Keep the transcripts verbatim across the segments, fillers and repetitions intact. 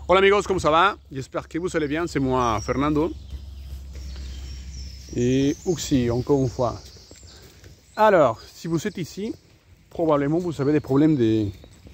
Hola amigos, comment ça va? J'espère que vous allez bien, c'est moi Fernando. Et Uxi, encore une fois. Alors, si vous êtes ici, probablement vous avez des problèmes de,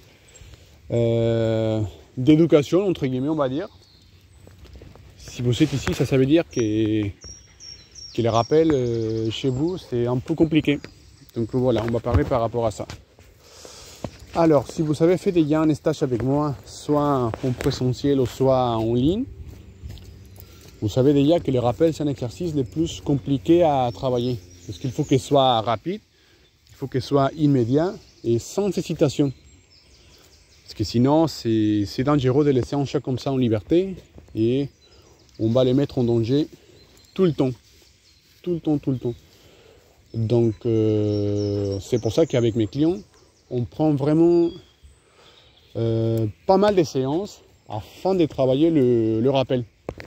euh, d'éducation, entre guillemets, on va dire. Si vous êtes ici, ça, ça veut dire que, que les rappels euh, chez vous, c'est un peu compliqué. Donc voilà, on va parler par rapport à ça. Alors, si vous avez fait déjà un stage avec moi, soit en présentiel ou soit en ligne, vous savez déjà que les rappels, c'est un exercice le plus compliqué à travailler. Parce qu'il faut qu'il soit rapide, il faut qu'il soit immédiat et sans hésitation. Parce que sinon, c'est dangereux de laisser un chat comme ça en liberté et on va les mettre en danger tout le temps. Tout le temps, tout le temps. Donc, euh, c'est pour ça qu'avec mes clients, on prend vraiment euh, pas mal de séances afin de travailler le, le rappel.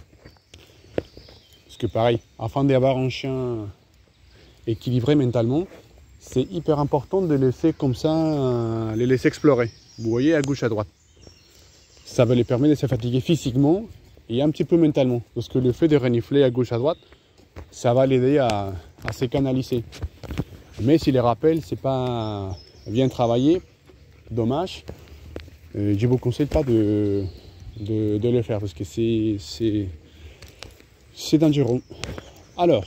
Parce que pareil, afin d'avoir un chien équilibré mentalement, c'est hyper important de laisser comme ça, euh, les laisser explorer. Vous voyez, à gauche, à droite. Ça va les permettre de se fatiguer physiquement et un petit peu mentalement. Parce que le fait de renifler à gauche, à droite, ça va l'aider à, à se canaliser. Mais si les rappels, c'est pas bien travaillé, dommage, euh, je vous conseille pas de, de, de le faire parce que c'est c'est dangereux. Alors,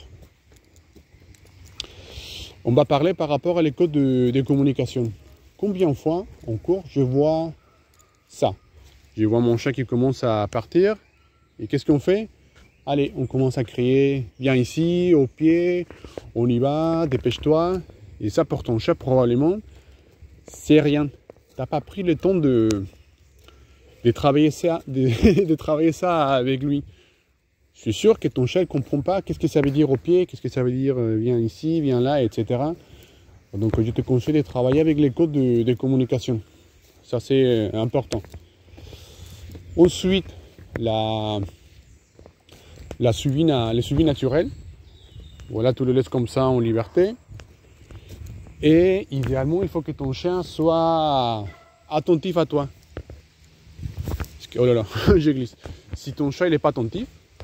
on va parler par rapport à les codes de, de communication. Combien de fois en cours je vois ça? Je vois mon chat qui commence à partir et qu'est-ce qu'on fait? Allez, on commence à crier, viens ici, au pied, on y va, dépêche-toi. Et ça, pour ton chat, probablement, c'est rien. Tu n'as pas pris le temps de, de, travailler ça, de, de travailler ça avec lui. Je suis sûr que ton chat ne comprend pas qu'est-ce que ça veut dire au pied, qu'est-ce que ça veut dire euh, viens ici, viens là, et cetera. Donc, je te conseille de travailler avec les codes de, de communication. Ça, c'est important. Ensuite, la... La suivi, le suivi naturel, voilà, tu le laisses comme ça en liberté. Et idéalement, il faut que ton chien soit attentif à toi. Parce que, oh là là, je glisse. Si ton chat n'est pas attentif,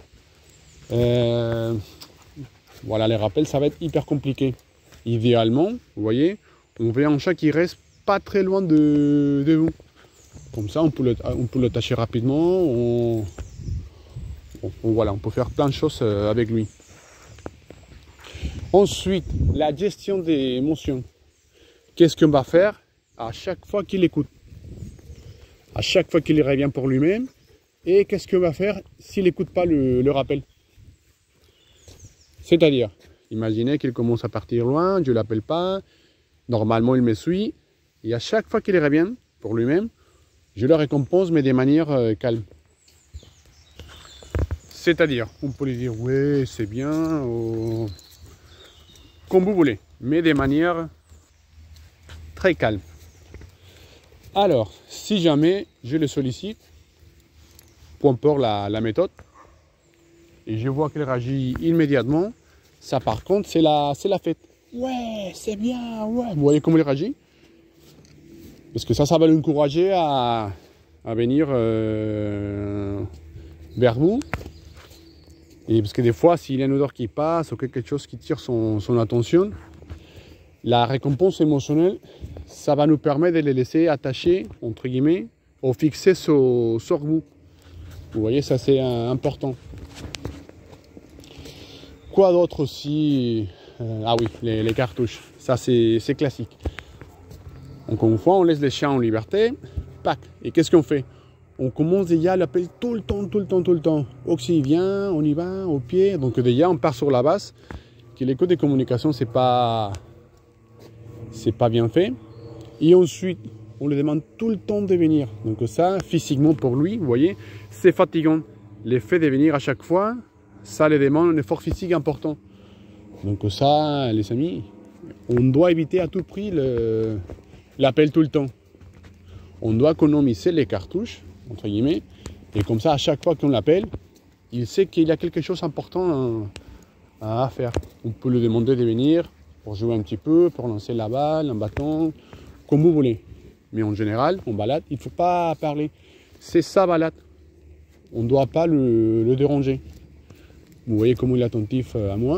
euh, voilà, les rappels, ça va être hyper compliqué. Idéalement, vous voyez, on veut un chat qui reste pas très loin de, de vous. Comme ça, on peut le, on peut le tâcher rapidement. On, Bon, voilà, on peut faire plein de choses avec lui. Ensuite, la gestion des émotions. Qu'est-ce qu'on va faire à chaque fois qu'il écoute? À chaque fois qu'il revient pour lui-même. Et qu'est-ce qu'on va faire s'il n'écoute pas le, le rappel? C'est-à-dire, imaginez qu'il commence à partir loin, je ne l'appelle pas. Normalement, il me suit. Et à chaque fois qu'il revient pour lui-même, je le récompense, mais de manière euh, calme. C'est-à-dire, on peut lui dire, ouais, c'est bien, ou... comme vous voulez, mais de manière très calme. Alors, si jamais je le sollicite, peu importe la, la méthode, et je vois qu'il réagit immédiatement, ça par contre, c'est la, c'est la fête. Ouais, c'est bien, ouais. Vous voyez comment il réagit? Parce que ça, ça va l'encourager à, à venir euh, vers vous. Et parce que des fois, s'il y a une odeur qui passe ou quelque chose qui tire son, son attention, la récompense émotionnelle, ça va nous permettre de les laisser attachés, entre guillemets, ou fixer sur, sur vous. Vous voyez, ça c'est important. Quoi d'autre aussi? euh, Ah oui, les, les cartouches. Ça c'est classique. Encore une fois, on laisse les chiens en liberté. Pac. Et qu'est-ce qu'on fait? On commence déjà à l'appeler tout le temps, tout le temps, tout le temps. Oxy, viens, on y va, au pied. Donc déjà, on part sur la base que les codes de communication, c'est pas, c'est pas bien fait. Et ensuite, on lui demande tout le temps de venir. Donc ça, physiquement pour lui, vous voyez, c'est fatigant. L'effet de venir à chaque fois, ça lui demande un effort physique important. Donc ça, les amis, on doit éviter à tout prix l'appel tout le temps. On doit économiser les cartouches, entre guillemets, et comme ça, à chaque fois qu'on l'appelle, il sait qu'il y a quelque chose d'important à, à faire. On peut lui demander de venir pour jouer un petit peu, pour lancer la balle, un bâton, comme vous voulez. Mais en général, en balade, il ne faut pas parler. C'est sa balade. on ne doit pas le, le déranger. Vous voyez comment il est attentif à moi.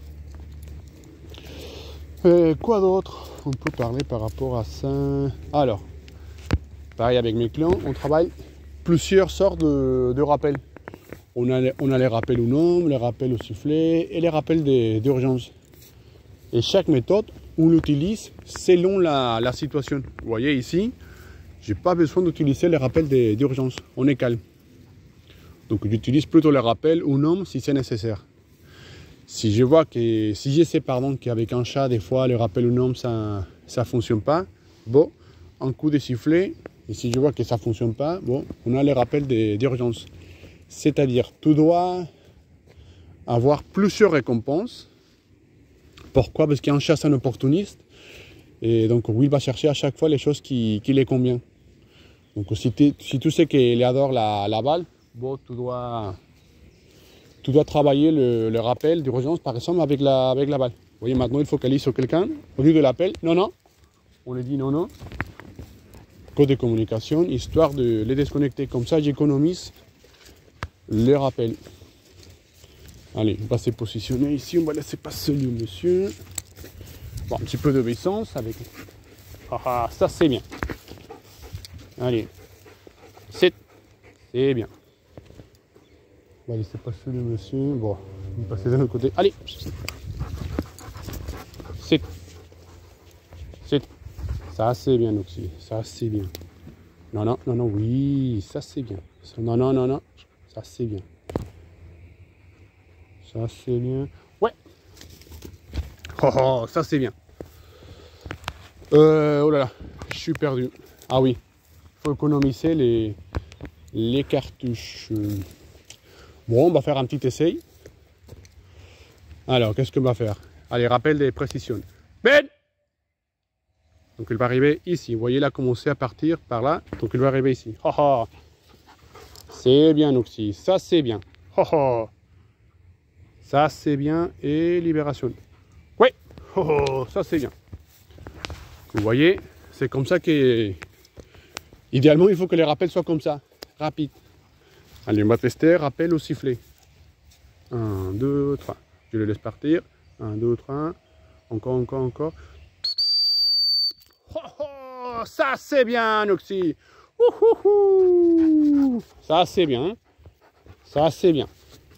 Et quoi d'autre on peut parler par rapport à ça? Alors, pareil avec mes clients, on travaille plusieurs sortes de, de rappels. On a, les, on a les rappels au nom, les rappels au sifflet et les rappels d'urgence. Et chaque méthode, on l'utilise selon la, la situation. Vous voyez ici, je n'ai pas besoin d'utiliser les rappels d'urgence. On est calme. Donc j'utilise plutôt les rappels au nom si c'est nécessaire. Si je vois que, si je sais pardon qu'avec un chat, des fois, le rappel au nom, ça ne fonctionne pas, bon, un coup de sifflet, et si je vois que ça ne fonctionne pas, bon, on a les rappels d'urgence. C'est-à-dire, tu dois avoir plusieurs récompenses. Pourquoi? Parce qu'un chat, c'est un opportuniste. Et donc, oui, il va chercher à chaque fois les choses qui, qui les conviennent. Donc, si, si tu sais qu'il adore la, la balle, bon, tu dois... Tu dois travailler le, le rappel d'urgence, par exemple, avec la, avec la balle. Vous voyez, maintenant, il focalise sur quelqu'un. Au lieu de l'appel, non, non. On lui dit non, non. Code de communication, histoire de les déconnecter. Comme ça, j'économise le rappel. Allez, on va se positionner ici. On va laisser passer le monsieur. Bon, un petit peu d'obéissance avec... Ah, ah, ça, c'est bien. Allez. C'est... C'est bien. On va laisser passer le monsieur. Bon, on va passer de l'autre côté. Allez. C'est. C'est. Ça, c'est bien aussi. Ça, c'est bien. Non, non, non, non, oui. Ça, c'est bien. Non, non, non, non. Ça, c'est bien. Ça, c'est bien. Ouais. Oh, oh ça, c'est bien. Euh, oh là là. Je suis perdu. Ah oui. Il faut économiser les, les cartouches. Bon, on va faire un petit essai. Alors, qu'est-ce qu'on va faire? Allez, rappel des précisions. Ben! Donc, il va arriver ici. Vous voyez, il a commencé à partir par là. Donc, il va arriver ici. Oh, oh. C'est bien, Oxy. Ça, c'est bien. Oh, oh. Ça, c'est bien. Et libération. Oui. Oh, oh. Ça, c'est bien. Vous voyez, c'est comme ça que... Idéalement, il faut que les rappels soient comme ça. Rapide. Allez, on va tester, rappel au sifflet. un, deux, trois. Je le laisse partir. un, deux, trois. Encore, encore, encore. Oh, oh, ça, c'est bien, Oxy. Ouhouhou. Ça, c'est bien. Ça, c'est bien.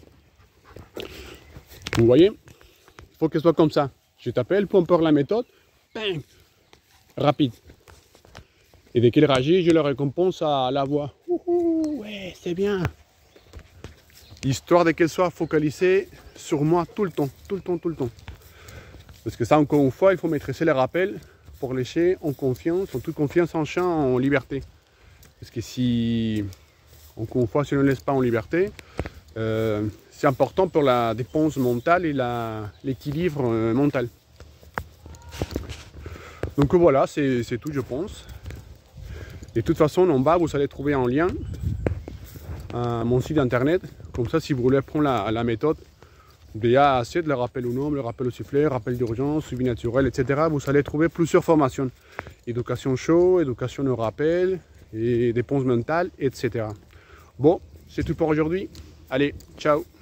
Vous voyez, il faut que ce soit comme ça. Je t'appelle, peu importe la méthode. Bang. Rapide. Et dès qu'il réagit, je le récompense à la voix. Ouhou, ouais, c'est bien. Histoire de qu'elle soit focalisée sur moi tout le temps, tout le temps, tout le temps. Parce que ça, encore une fois, il faut maîtriser les rappels pour lécher en confiance, en toute confiance en chien, en liberté. Parce que si, encore une fois, si on ne le laisse pas en liberté, euh, c'est important pour la dépense mentale et l'équilibre euh, mental. Donc voilà, c'est tout, je pense. Et de toute façon, en bas, vous allez trouver un lien à mon site internet. Comme ça, si vous voulez prendre la, la méthode de A à Z, le rappel au nom, le rappel au sifflet, rappel d'urgence, suivi naturel, et cetera, vous allez trouver plusieurs formations. Éducation chaud, éducation au rappel, et dépenses mentales, et cetera. Bon, c'est tout pour aujourd'hui. Allez, ciao!